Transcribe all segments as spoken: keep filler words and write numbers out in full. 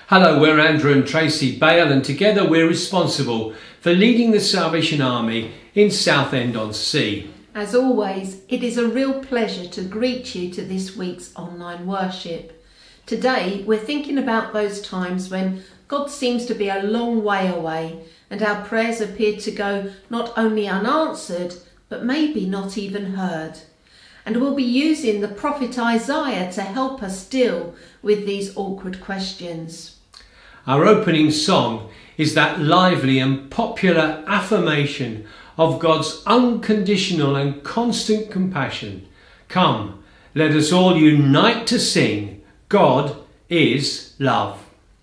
Hello, we're Andrew and Tracy Bale, and together we're responsible for leading the Salvation Army in Southend-on-Sea. As always, it is a real pleasure to greet you to this week's online worship. Today, we're thinking about those times when God seems to be a long way away and our prayers appear to go not only unanswered, but maybe not even heard. And we'll be using the prophet Isaiah to help us deal with these awkward questions. Our opening song is that lively and popular affirmation of God's unconditional and constant compassion. Come, let us all unite to sing, God is love.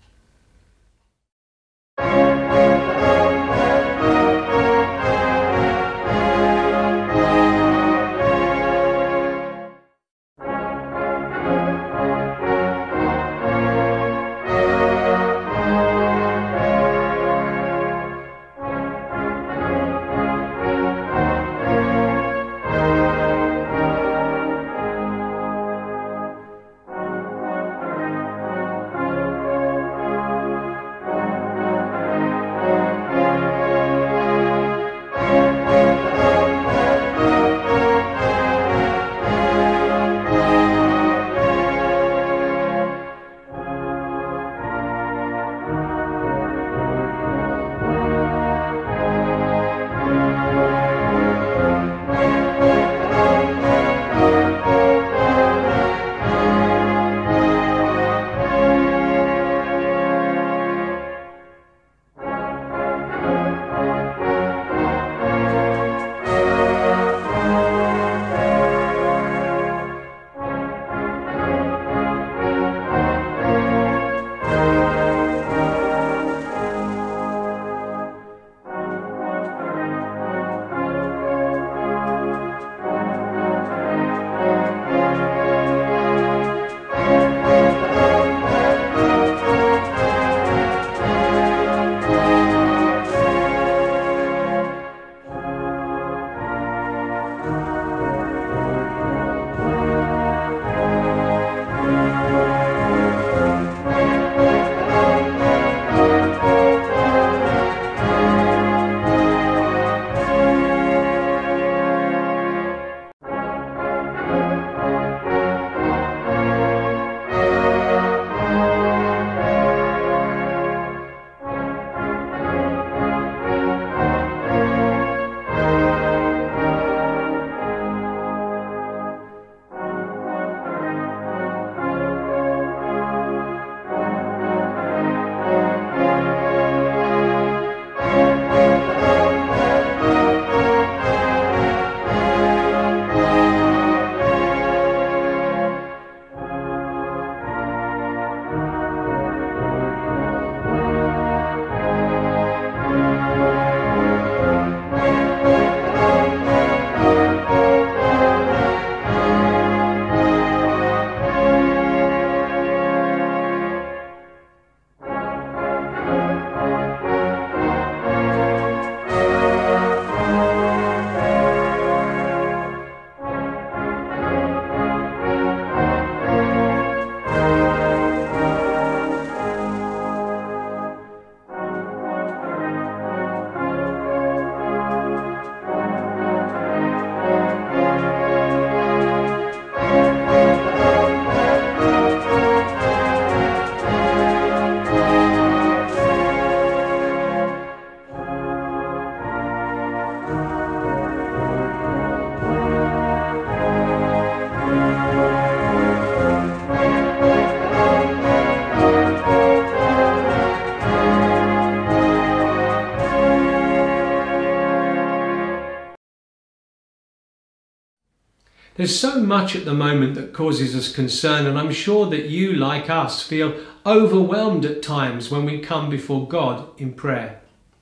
There's so much at the moment that causes us concern, and I'm sure that you, like us, feel overwhelmed at times when we come before God in prayer.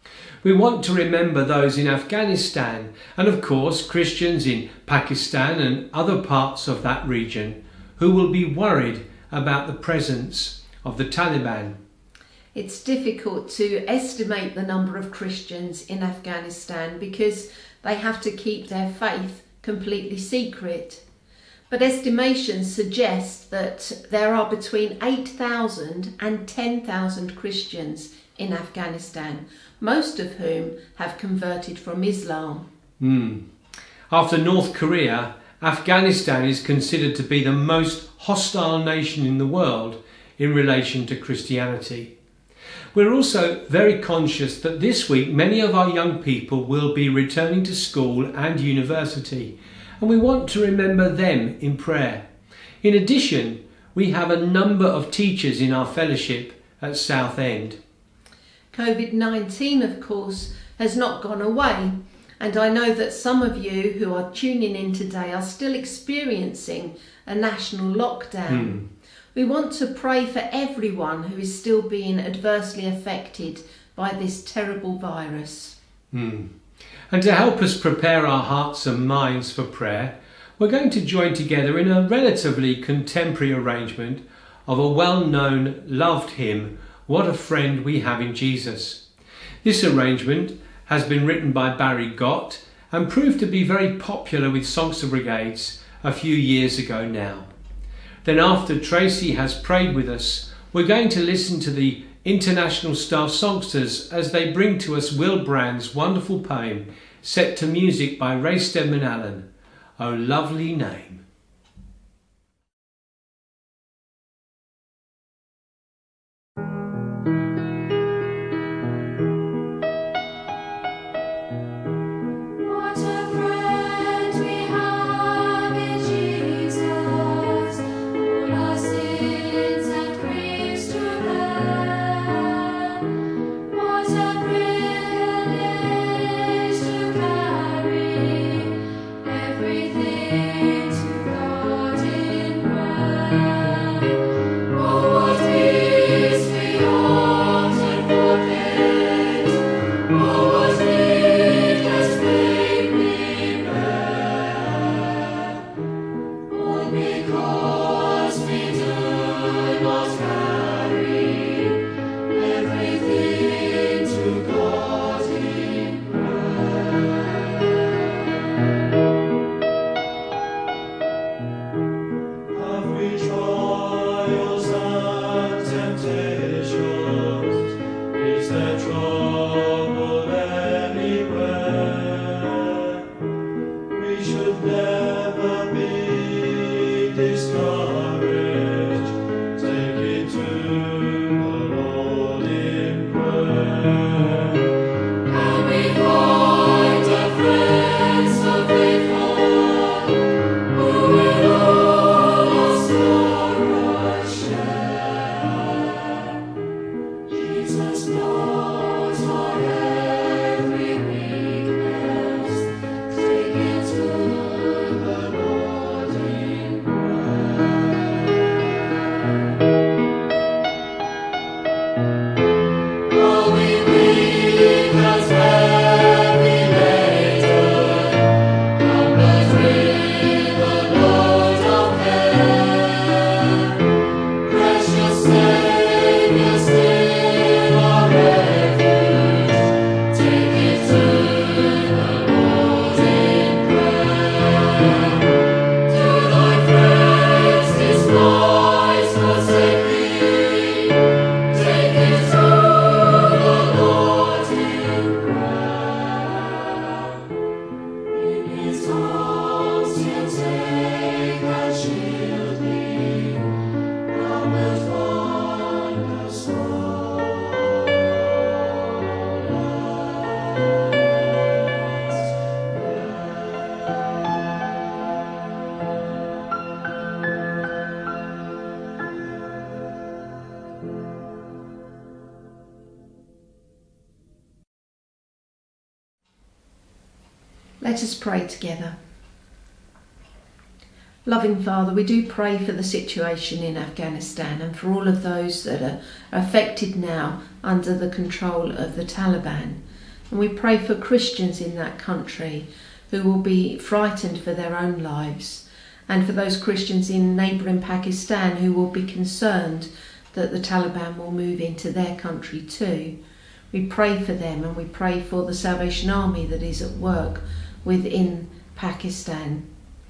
We want to remember those in Afghanistan and, of course, Christians in Pakistan and other parts of that region who will be worried about the presence of the Taliban. It's difficult to estimate the number of Christians in Afghanistan because they have to keep their faith completely secret. But estimations suggest that there are between eight thousand and ten thousand Christians in Afghanistan, most of whom have converted from Islam. Mm. After North Korea, Afghanistan is considered to be the most hostile nation in the world in relation to Christianity. We're also very conscious that this week many of our young people will be returning to school and university, and we want to remember them in prayer. In addition, we have a number of teachers in our fellowship at Southend. COVID nineteen, of course, has not gone away, and I know that some of you who are tuning in today are still experiencing a national lockdown. Hmm. We want to pray for everyone who is still being adversely affected by this terrible virus. Hmm. And to help us prepare our hearts and minds for prayer, we're going to join together in a relatively contemporary arrangement of a well-known, loved hymn, What a Friend We Have in Jesus. This arrangement has been written by Barry Gott and proved to be very popular with songster brigades a few years ago now. Then after Tracy has prayed with us, we're going to listen to the International Staff Songsters as they bring to us Will Brand's wonderful poem set to music by Ray Stedman Allen, O Lovely Name. Let us pray together. Loving Father, we do pray for the situation in Afghanistan and for all of those that are affected now under the control of the Taliban. And we pray for Christians in that country who will be frightened for their own lives, and for those Christians in neighbouring Pakistan who will be concerned that the Taliban will move into their country too. We pray for them, and we pray for the Salvation Army that is at work within Pakistan.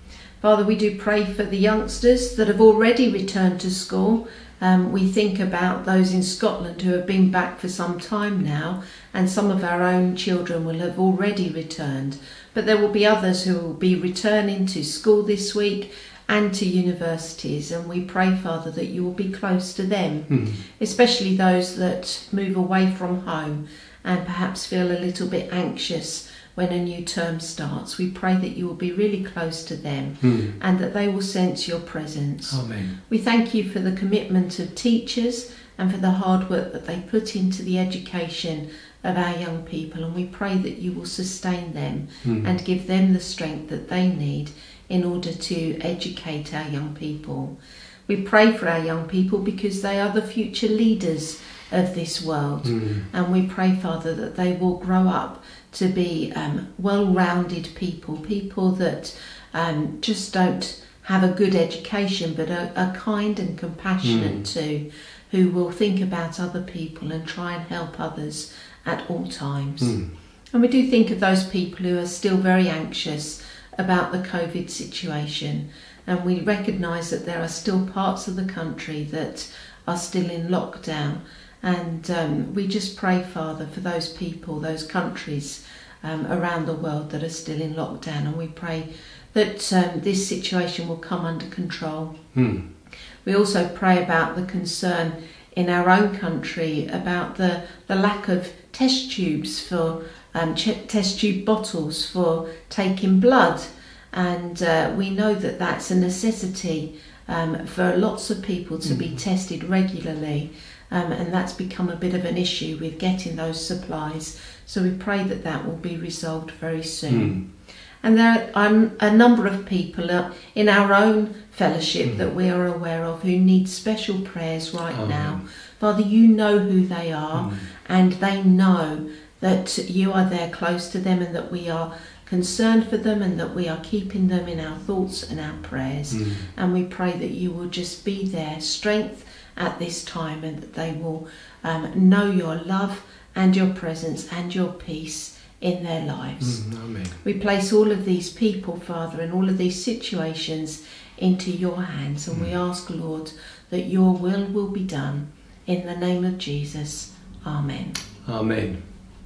Father, we do pray for the youngsters that have already returned to school. Um, we think about those in Scotland who have been back for some time now, and some of our own children will have already returned. But there will be others who will be returning to school this week and to universities, and we pray, Father, that you will be close to them, mm. especially those that move away from home and perhaps feel a little bit anxious when a new term starts. We pray that you will be really close to them mm. and that they will sense your presence. Amen. We thank you for the commitment of teachers and for the hard work that they put into the education of our young people, and we pray that you will sustain them mm. and give them the strength that they need in order to educate our young people. We pray for our young people because they are the future leaders of this world, mm. and we pray, Father, that they will grow up to be um, well-rounded people, people that um, just don't have a good education but are, are kind and compassionate mm. too, who will think about other people and try and help others at all times. Mm. And we do think of those people who are still very anxious about the COVID situation, and we recognise that there are still parts of the country that are still in lockdown, and um, we just pray, Father, for those people, those countries um, around the world that are still in lockdown, and we pray that um, this situation will come under control. Hmm. We also pray about the concern in our own country about the, the lack of test tubes for um, ch- test tube bottles for taking blood, and uh, we know that that's a necessity um, for lots of people to mm. be tested regularly, um, and that's become a bit of an issue with getting those supplies, so we pray that that will be resolved very soon. Mm. And there are um, a number of people uh, in our own fellowship mm. that we are aware of who need special prayers right oh. now. Father, you know who they are, mm. and they know that you are there close to them, and that we are concerned for them, and that we are keeping them in our thoughts and our prayers. Mm. And we pray that you will just be their strength at this time, and that they will um, know your love and your presence and your peace in their lives. Mm, amen. We place all of these people, Father, and all of these situations into your hands, and mm. we ask, Lord, that your will will be done. In the name of Jesus. Amen. Amen.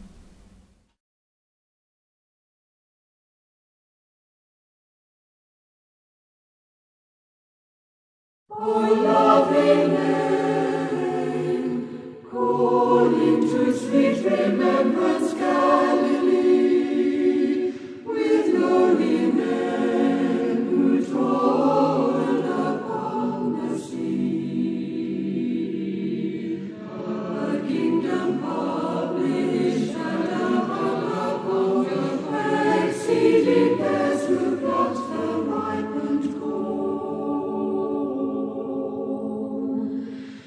O loving name, calling to sweet remembrance Galilee, with glory men who trod upon the sea. A kingdom published and a humble poem, exceeding theirs who brought the ripened corn.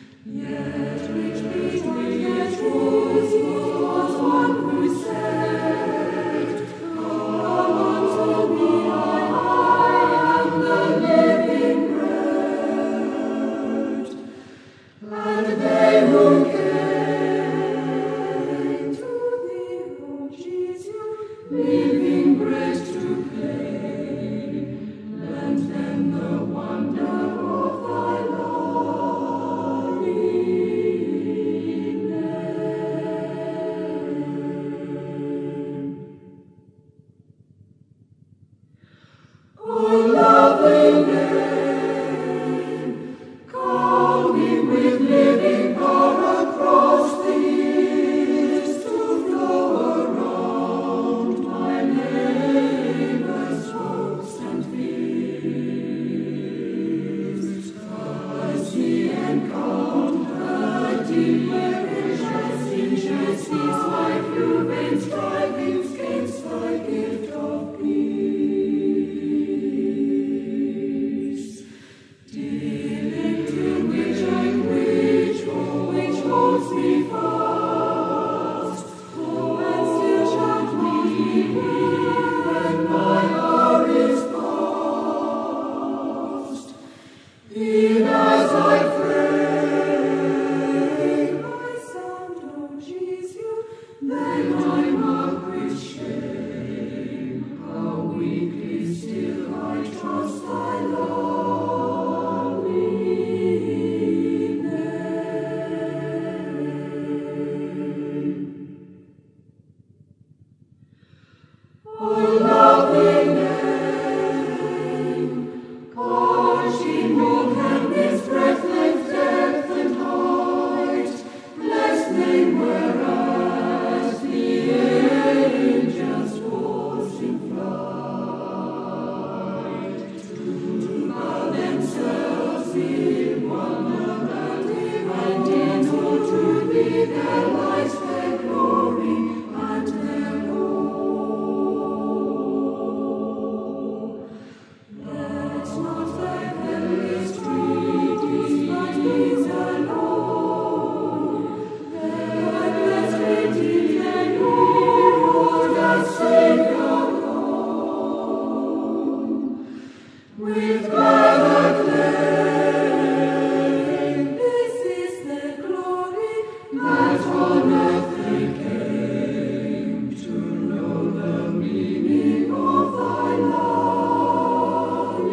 on earth they came to know the meaning of thy lovely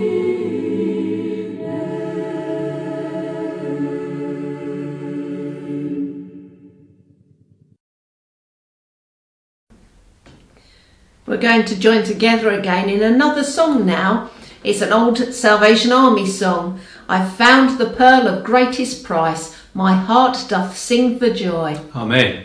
We're going to join together again in another song now. It's an old Salvation Army song. I've found the pearl of greatest price. My heart doth sing for joy. Amen.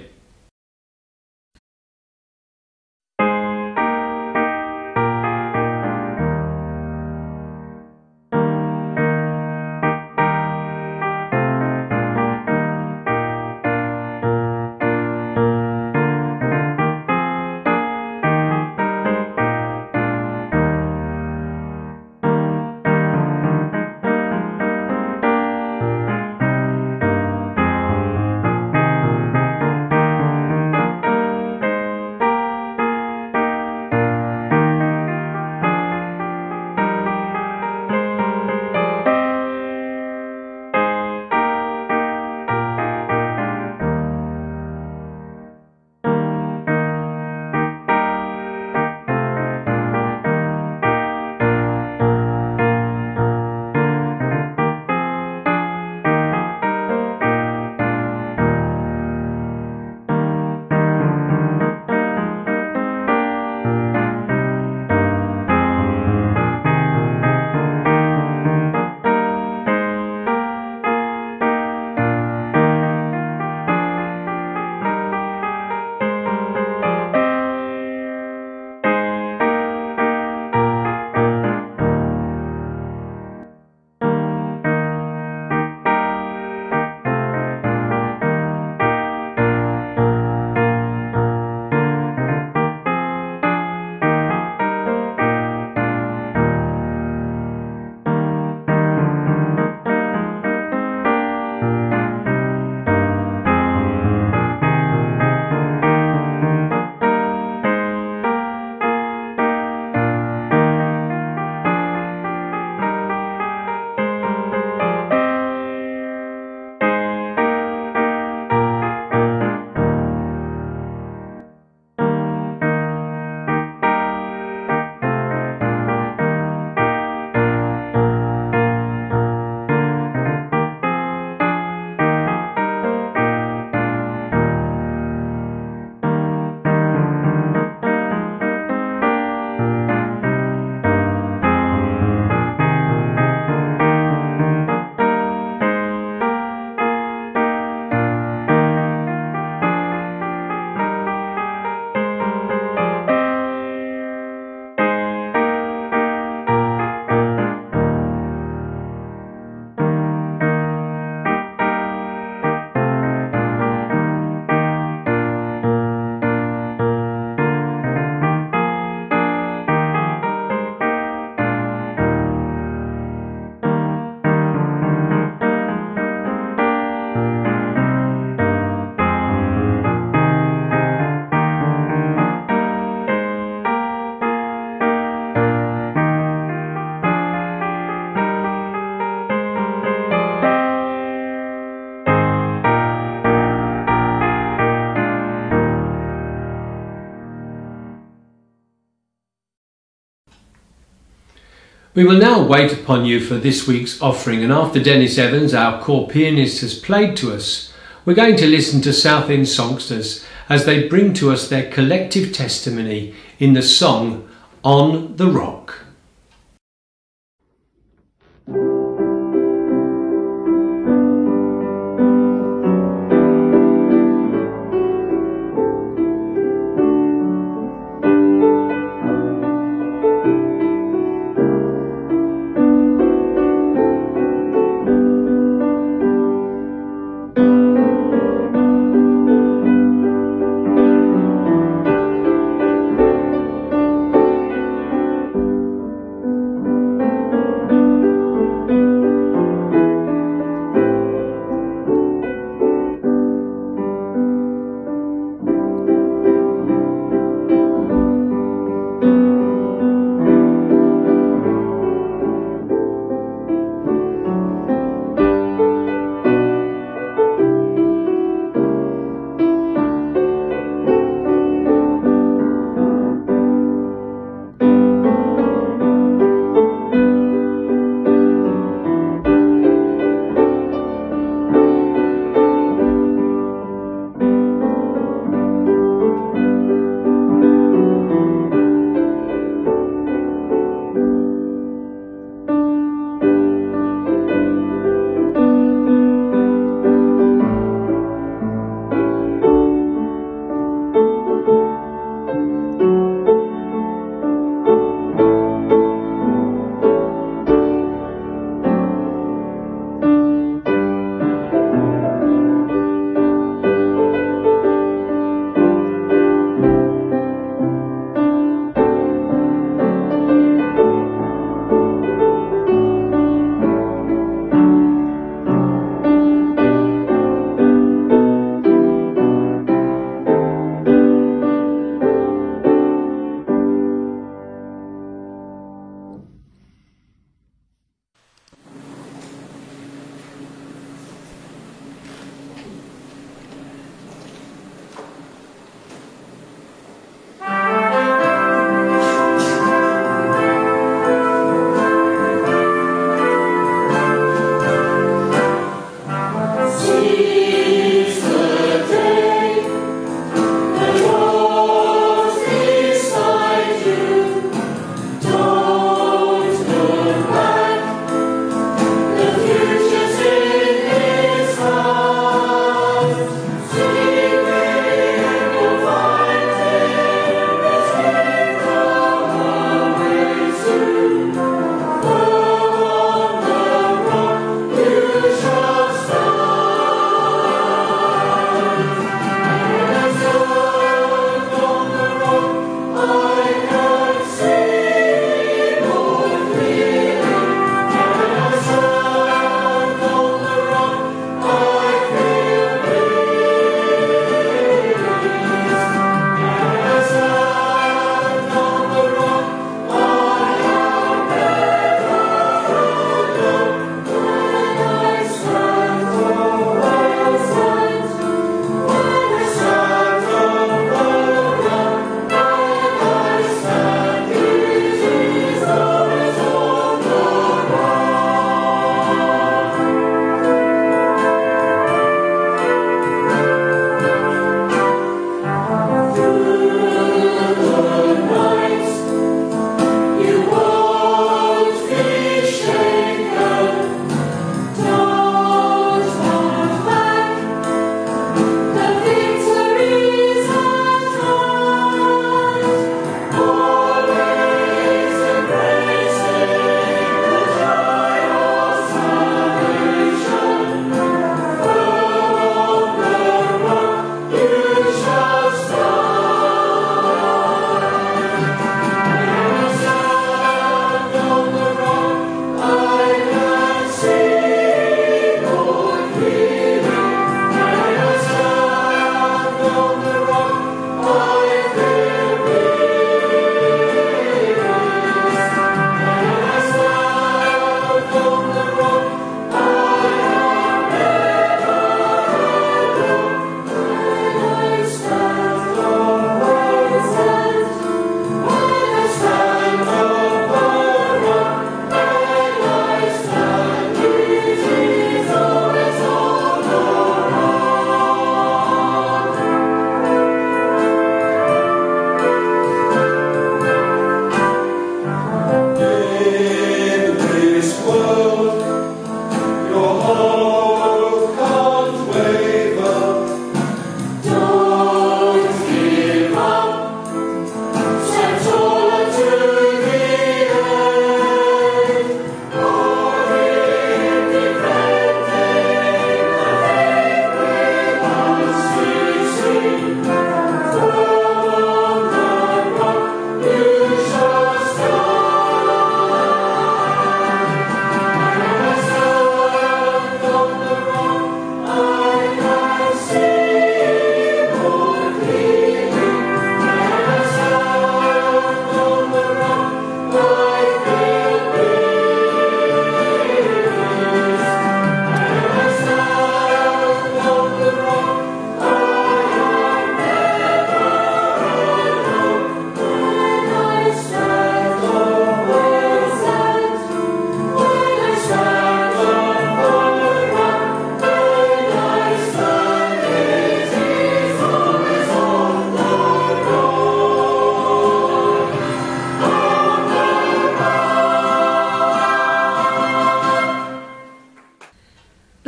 We will now wait upon you for this week's offering, and after Dennis Evans, our core pianist, has played to us, we're going to listen to Southend songsters as they bring to us their collective testimony in the song On the Rock.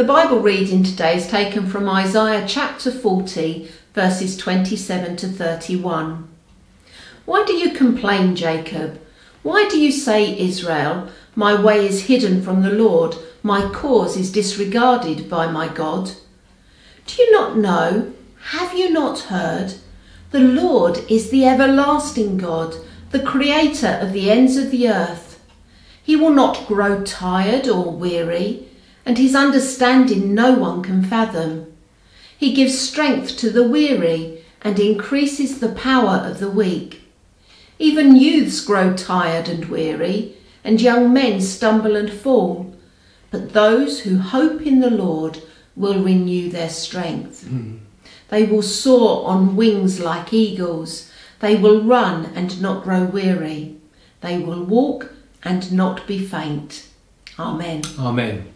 Bible reading today is taken from Isaiah chapter forty, verses twenty-seven to thirty-one. Why do you complain, Jacob? Why do you say, Israel, my way is hidden from the Lord, my cause is disregarded by my God? Do you not know? Have you not heard? The Lord is the everlasting God, the creator of the ends of the earth. He will not grow tired or weary, and his understanding no one can fathom. He gives strength to the weary and increases the power of the weak. Even youths grow tired and weary, and young men stumble and fall. But those who hope in the Lord will renew their strength. Mm. They will soar on wings like eagles. They will run and not grow weary. They will walk and not be faint. Amen. Amen.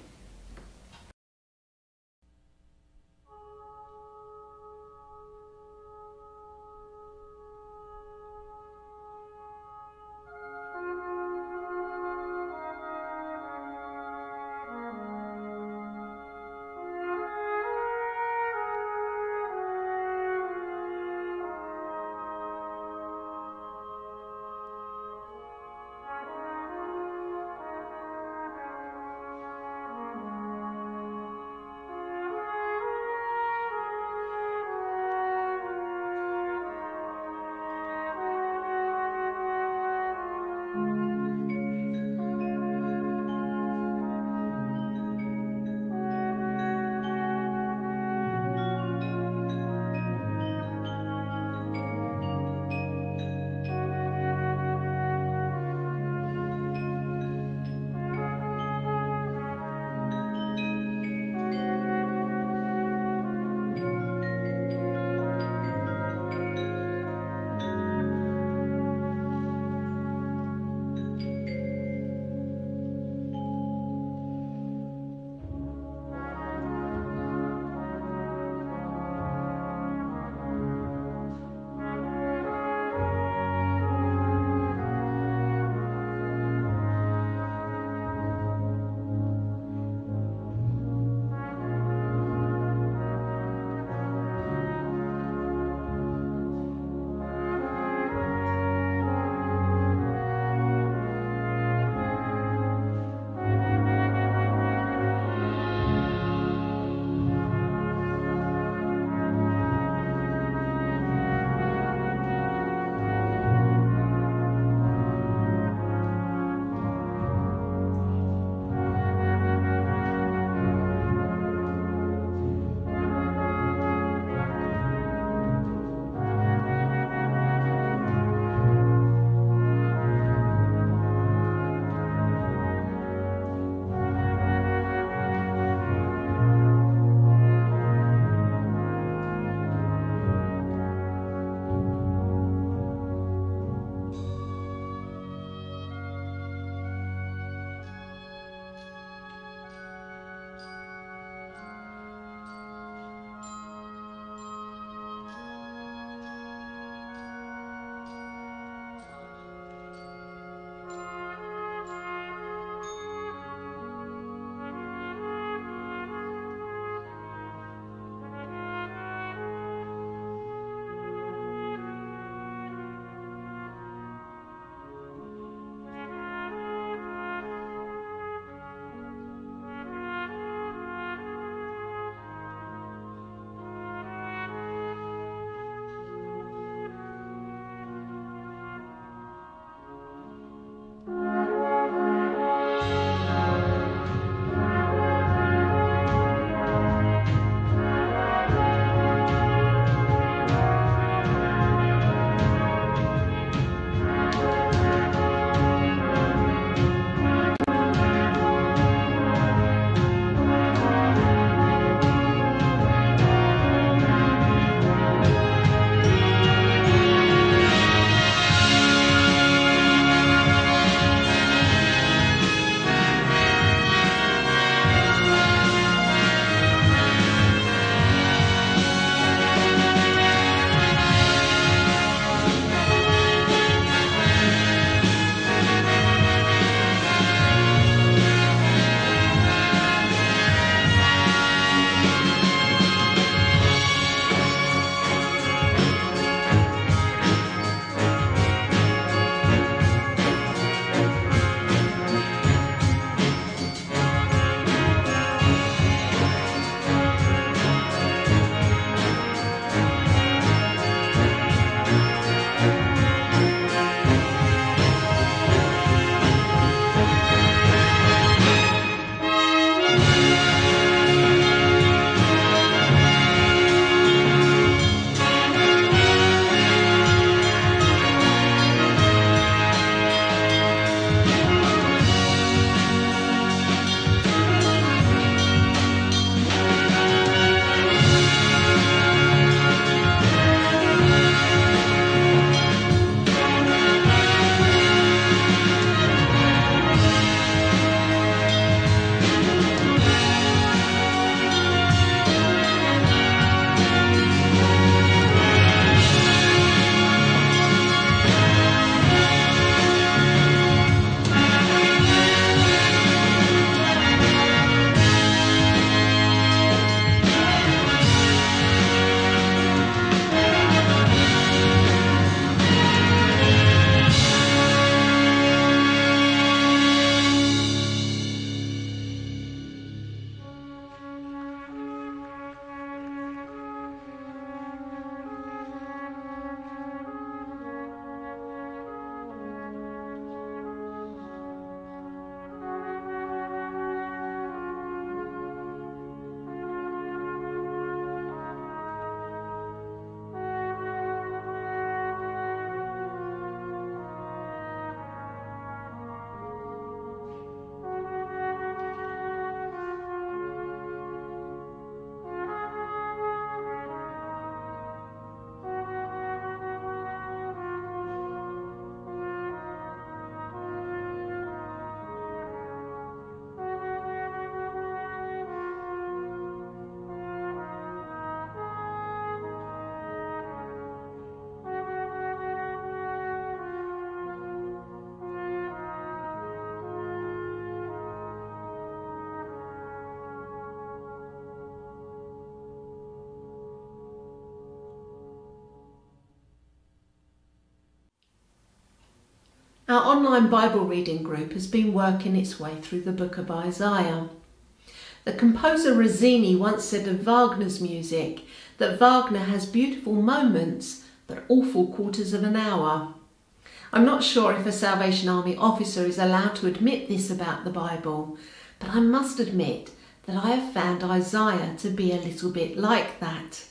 Our online Bible reading group has been working its way through the book of Isaiah. The composer Rossini once said of Wagner's music that Wagner has beautiful moments but awful quarters of an hour. I'm not sure if a Salvation Army officer is allowed to admit this about the Bible, but I must admit that I have found Isaiah to be a little bit like that.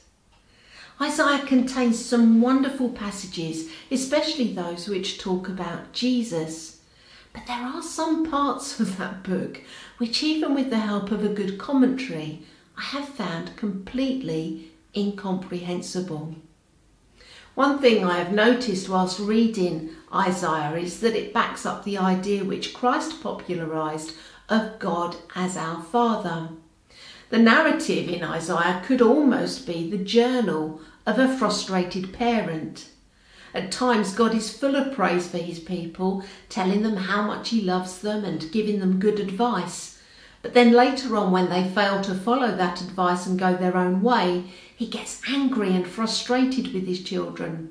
Isaiah contains some wonderful passages, especially those which talk about Jesus. But there are some parts of that book which, even with the help of a good commentary, I have found completely incomprehensible. One thing I have noticed whilst reading Isaiah is that it backs up the idea which Christ popularised of God as our Father. The narrative in Isaiah could almost be the journal of a frustrated parent. At times God is full of praise for his people, telling them how much he loves them and giving them good advice. But then later on, when they fail to follow that advice and go their own way, he gets angry and frustrated with his children.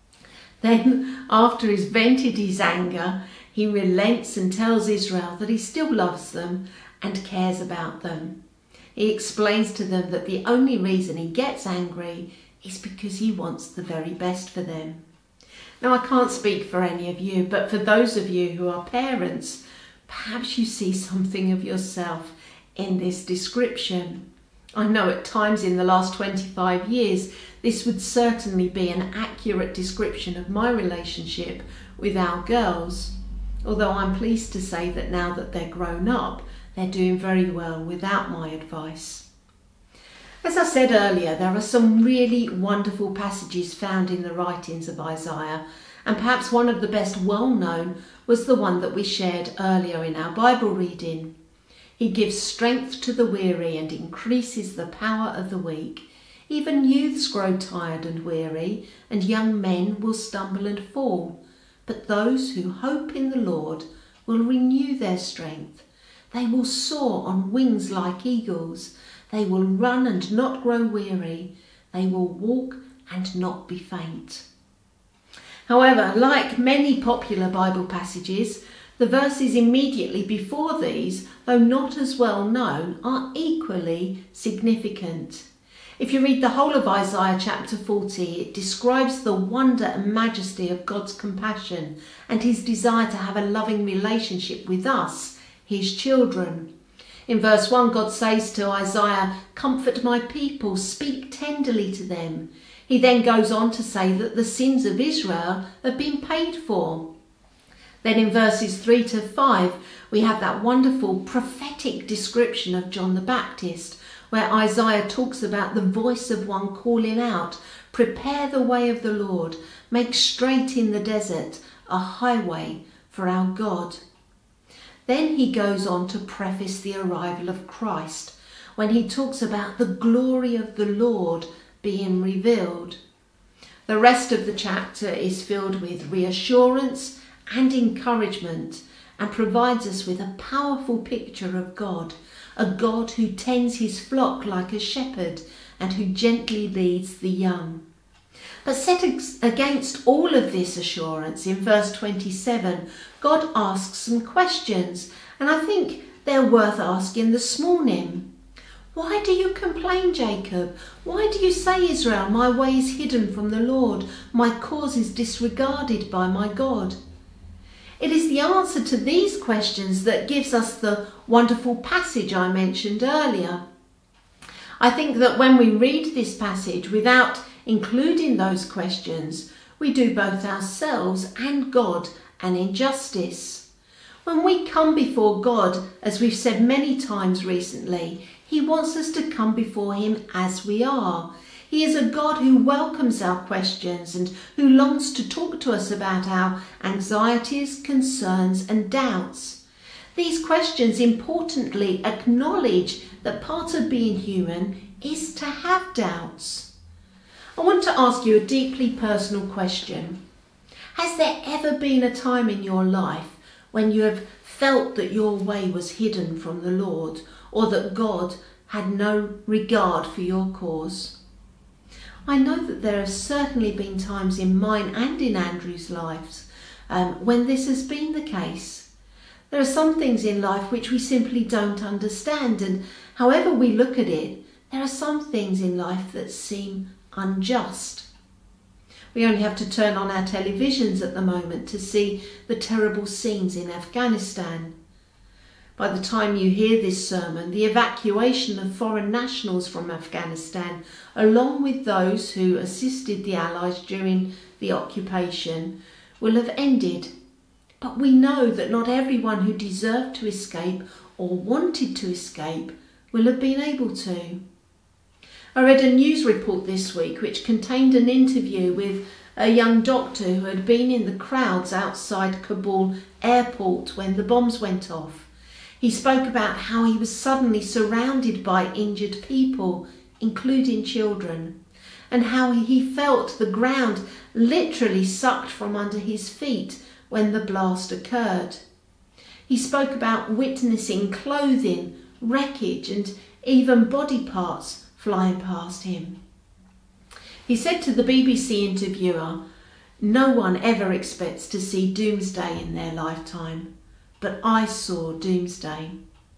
Then, after he's vented his anger, he relents and tells Israel that he still loves them and cares about them. He explains to them that the only reason he gets angry is because he wants the very best for them. Now, I can't speak for any of you, but for those of you who are parents, perhaps you see something of yourself in this description. I know at times in the last twenty-five years, this would certainly be an accurate description of my relationship with our girls, although I'm pleased to say that now that they're grown up, they're doing very well without my advice. As I said earlier, there are some really wonderful passages found in the writings of Isaiah, and perhaps one of the best well-known was the one that we shared earlier in our Bible reading. He gives strength to the weary and increases the power of the weak. Even youths grow tired and weary, and young men will stumble and fall. But those who hope in the Lord will renew their strength. They will soar on wings like eagles. They will run and not grow weary. They will walk and not be faint. However, like many popular Bible passages, the verses immediately before these, though not as well known, are equally significant. If you read the whole of Isaiah chapter forty, it describes the wonder and majesty of God's compassion and his desire to have a loving relationship with us, his children. In verse one, God says to Isaiah, "Comfort my people, speak tenderly to them." He then goes on to say that the sins of Israel have been paid for. Then in verses three to five, we have that wonderful prophetic description of John the Baptist, where Isaiah talks about the voice of one calling out, "Prepare the way of the Lord, make straight in the desert a highway for our God." Then he goes on to preface the arrival of Christ, when he talks about the glory of the Lord being revealed. The rest of the chapter is filled with reassurance and encouragement and provides us with a powerful picture of God, a God who tends his flock like a shepherd and who gently leads the young. But set against all of this assurance, in verse twenty-seven, God asks some questions, and I think they're worth asking this morning. Why do you complain, Jacob? Why do you say, Israel, my way is hidden from the Lord, my cause is disregarded by my God? It is the answer to these questions that gives us the wonderful passage I mentioned earlier. I think that when we read this passage without including those questions, we do both ourselves and God an injustice. When we come before God, as we've said many times recently, he wants us to come before him as we are. He is a God who welcomes our questions and who longs to talk to us about our anxieties, concerns and doubts. These questions importantly acknowledge that part of being human is to have doubts. I want to ask you a deeply personal question. Has there ever been a time in your life when you have felt that your way was hidden from the Lord, or that God had no regard for your cause? I know that there have certainly been times in mine and in Andrew's lives um, when this has been the case. There are some things in life which we simply don't understand, and however we look at it, there are some things in life that seem unjust. We only have to turn on our televisions at the moment to see the terrible scenes in Afghanistan. By the time you hear this sermon, the evacuation of foreign nationals from Afghanistan, along with those who assisted the Allies during the occupation, will have ended. But we know that not everyone who deserved to escape or wanted to escape will have been able to. I read a news report this week which contained an interview with a young doctor who had been in the crowds outside Kabul airport when the bombs went off. He spoke about how he was suddenly surrounded by injured people, including children, and how he felt the ground literally sucked from under his feet when the blast occurred. He spoke about witnessing clothing, wreckage, and even body parts flying past him. He said to the B B C interviewer, "No one ever expects to see doomsday in their lifetime, but I saw doomsday."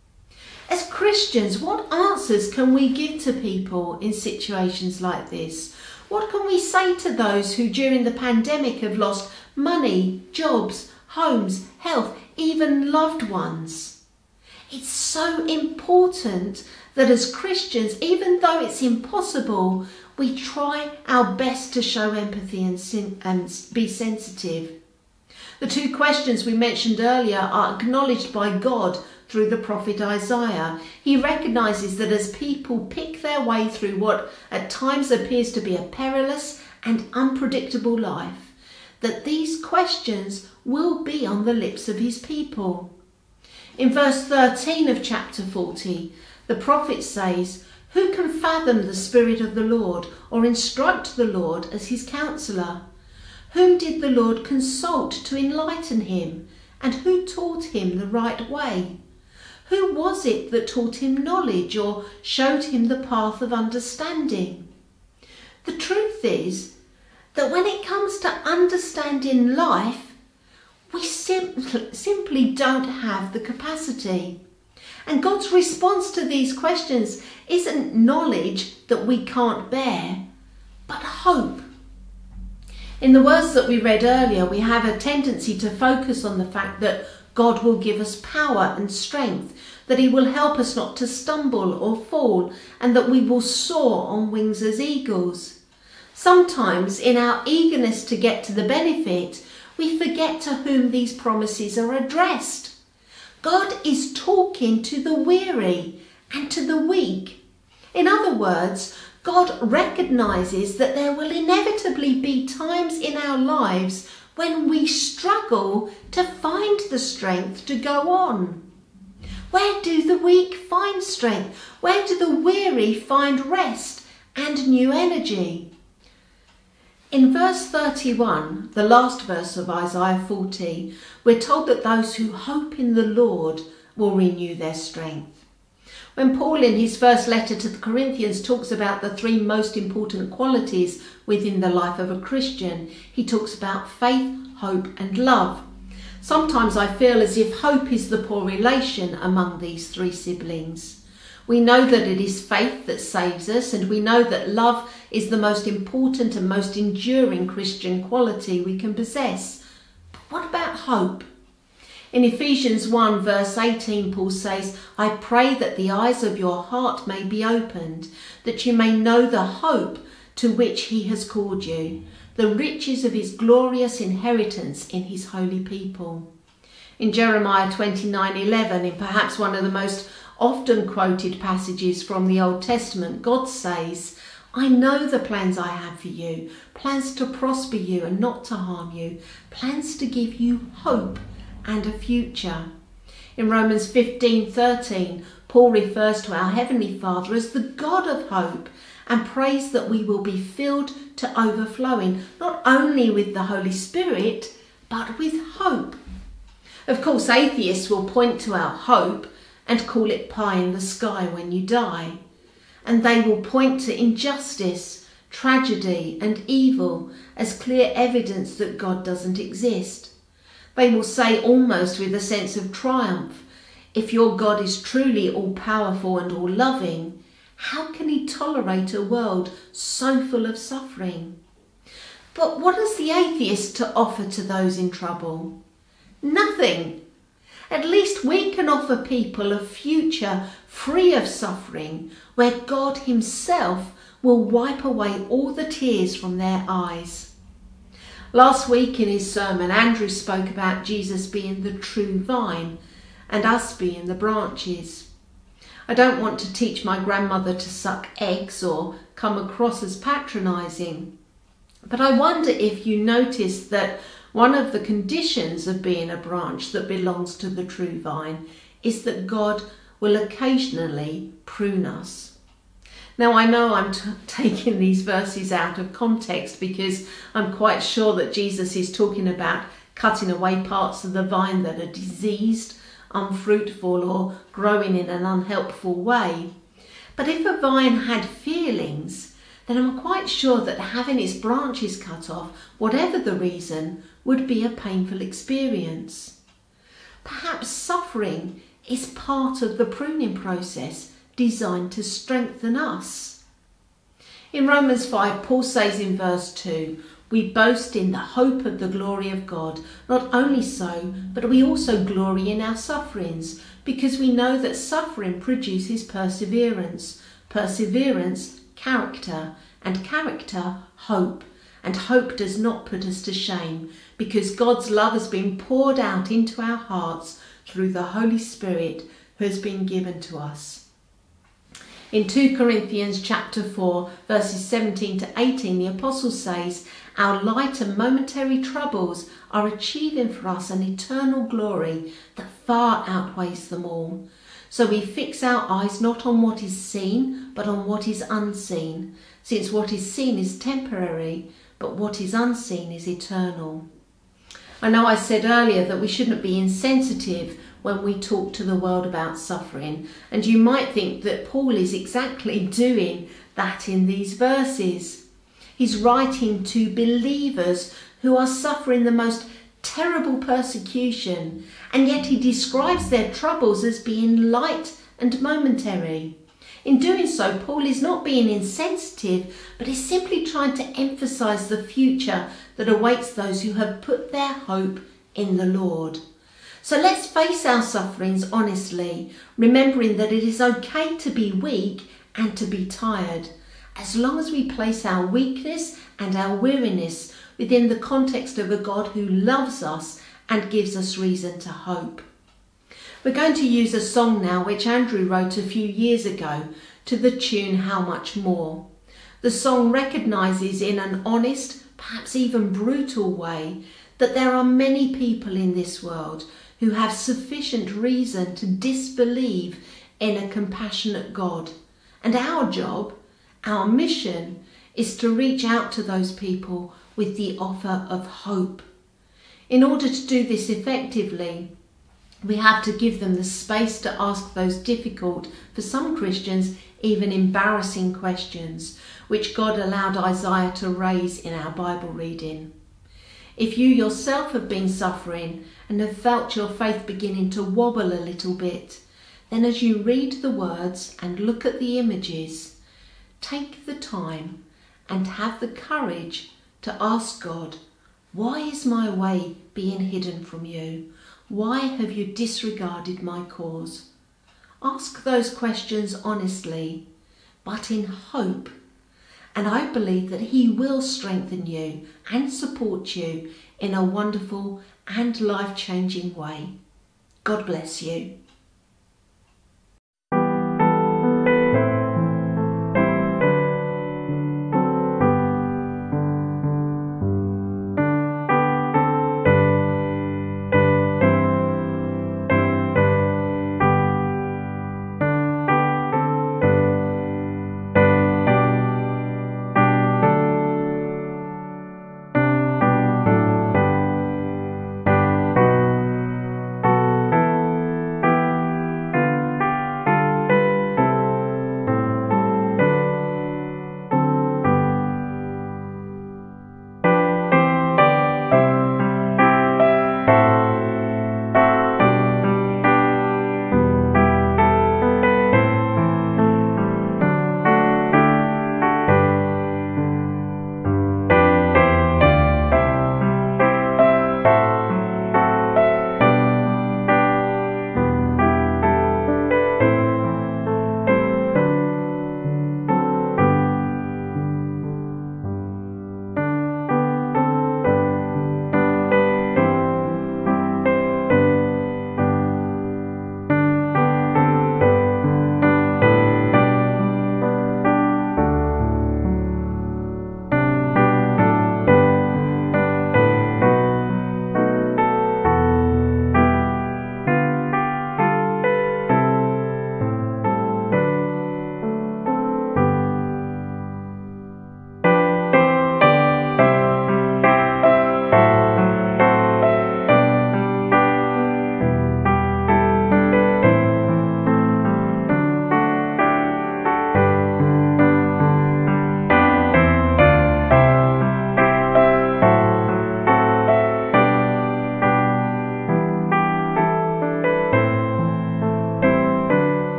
As Christians, what answers can we give to people in situations like this? What can we say to those who during the pandemic have lost money, jobs, homes, health, even loved ones? It's so important that as Christians, even though it's impossible, we try our best to show empathy and, sin- and be sensitive. The two questions we mentioned earlier are acknowledged by God through the prophet Isaiah. He recognises that as people pick their way through what at times appears to be a perilous and unpredictable life, that these questions will be on the lips of his people. In verse thirteen of chapter forty, the prophet says, "Who can fathom the Spirit of the Lord, or instruct the Lord as his counsellor? Whom did the Lord consult to enlighten him? And who taught him the right way? Who was it that taught him knowledge, or showed him the path of understanding?" The truth is that when it comes to understanding life, we sim- simply don't have the capacity. And God's response to these questions isn't knowledge that we can't bear, but hope. In the verse that we read earlier, we have a tendency to focus on the fact that God will give us power and strength, that he will help us not to stumble or fall, and that we will soar on wings as eagles. Sometimes, in our eagerness to get to the benefit, we forget to whom these promises are addressed. God is talking to the weary and to the weak. In other words, God recognises that there will inevitably be times in our lives when we struggle to find the strength to go on. Where do the weak find strength? Where do the weary find rest and new energy? In verse thirty-one, the last verse of Isaiah forty, we're told that those who hope in the Lord will renew their strength. When Paul in his first letter to the Corinthians talks about the three most important qualities within the life of a Christian, he talks about faith, hope and love. Sometimes I feel as if hope is the poor relation among these three siblings. We know that it is faith that saves us, and we know that love is the most important and most enduring Christian quality we can possess. But what about hope? In Ephesians one verse eighteen, Paul says, "I pray that the eyes of your heart may be opened, that you may know the hope to which he has called you, the riches of his glorious inheritance in his holy people." In Jeremiah twenty-nine eleven, in perhaps one of the most often quoted passages from the Old Testament, God says, "I know the plans I have for you, plans to prosper you and not to harm you, plans to give you hope and a future." In Romans fifteen thirteen, Paul refers to our Heavenly Father as the God of hope and prays that we will be filled to overflowing, not only with the Holy Spirit, but with hope. Of course, atheists will point to our hope and call it pie in the sky when you die. And they will point to injustice, tragedy and evil as clear evidence that God doesn't exist. They will say almost with a sense of triumph, if your God is truly all-powerful and all-loving, how can he tolerate a world so full of suffering? But what has the atheist to offer to those in trouble? Nothing. At least we can offer people a future free of suffering, where God himself will wipe away all the tears from their eyes. Last week in his sermon, Andrew spoke about Jesus being the true vine and us being the branches. I don't want to teach my grandmother to suck eggs or come across as patronising, but I wonder if you noticed that one of the conditions of being a branch that belongs to the true vine is that God will occasionally prune us. Now, I know I'm t- taking these verses out of context because I'm quite sure that Jesus is talking about cutting away parts of the vine that are diseased, unfruitful, or growing in an unhelpful way. But if a vine had feelings, then I'm quite sure that having its branches cut off, whatever the reason, would be a painful experience. Perhaps suffering is part of the pruning process designed to strengthen us. In Romans five, Paul says in verse two, we boast in the hope of the glory of God. Not only so, but we also glory in our sufferings, because we know that suffering produces perseverance, perseverance, character, and character, hope. And hope does not put us to shame, because God's love has been poured out into our hearts through the Holy Spirit who has been given to us. In two Corinthians chapter four, verses seventeen to eighteen, the apostle says, our light and momentary troubles are achieving for us an eternal glory that far outweighs them all. So we fix our eyes not on what is seen, but on what is unseen, since what is seen is temporary, but what is unseen is eternal. I know I said earlier that we shouldn't be insensitive when we talk to the world about suffering, and you might think that Paul is exactly doing that in these verses. He's writing to believers who are suffering the most terrible persecution, and yet he describes their troubles as being light and momentary. In doing so, Paul is not being insensitive, but is simply trying to emphasize the future that awaits those who have put their hope in the Lord. So let's face our sufferings honestly, remembering that it is okay to be weak and to be tired, as long as we place our weakness and our weariness within the context of a God who loves us and gives us reason to hope. We're going to use a song now which Andrew wrote a few years ago to the tune How Much More. The song recognises in an honest, perhaps even brutal way, that there are many people in this world who have sufficient reason to disbelieve in a compassionate God. And our job, our mission, is to reach out to those people with the offer of hope. In order to do this effectively, we have to give them the space to ask those difficult, for some Christians, even embarrassing questions, which God allowed Isaiah to raise in our Bible reading. If you yourself have been suffering and have felt your faith beginning to wobble a little bit, then as you read the words and look at the images, take the time and have the courage to ask God, why is my way being hidden from you? Why have you disregarded my cause? Ask those questions honestly, but in hope. And I believe that he will strengthen you and support you in a wonderful and life-changing way. God bless you.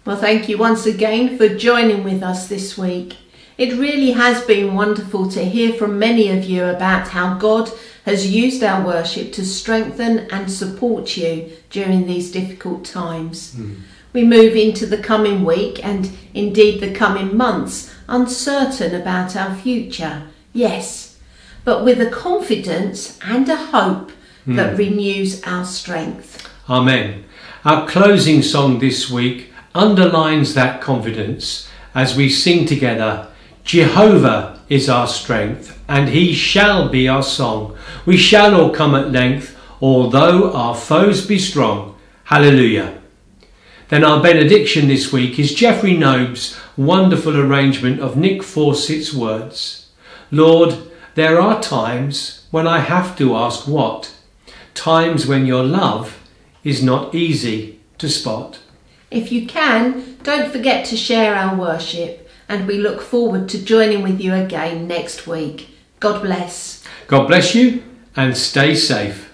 Well, thank you once again for joining with us this week. It really has been wonderful to hear from many of you about how God has used our worship to strengthen and support you during these difficult times. Mm. We move into the coming week and indeed the coming months uncertain about our future, yes, but with a confidence and a hope mm. that renews our strength. Amen. Our closing song this week underlines that confidence as we sing together, Jehovah is our strength, and he shall be our song. We shall all come at length, although our foes be strong. Hallelujah. Then our benediction this week is Jeffrey Nobe's wonderful arrangement of Nick Fawcett's words. Lord, there are times when I have to ask what, times when your love is not easy to spot. If you can, don't forget to share our worship, and we look forward to joining with you again next week. God bless. God bless you and stay safe.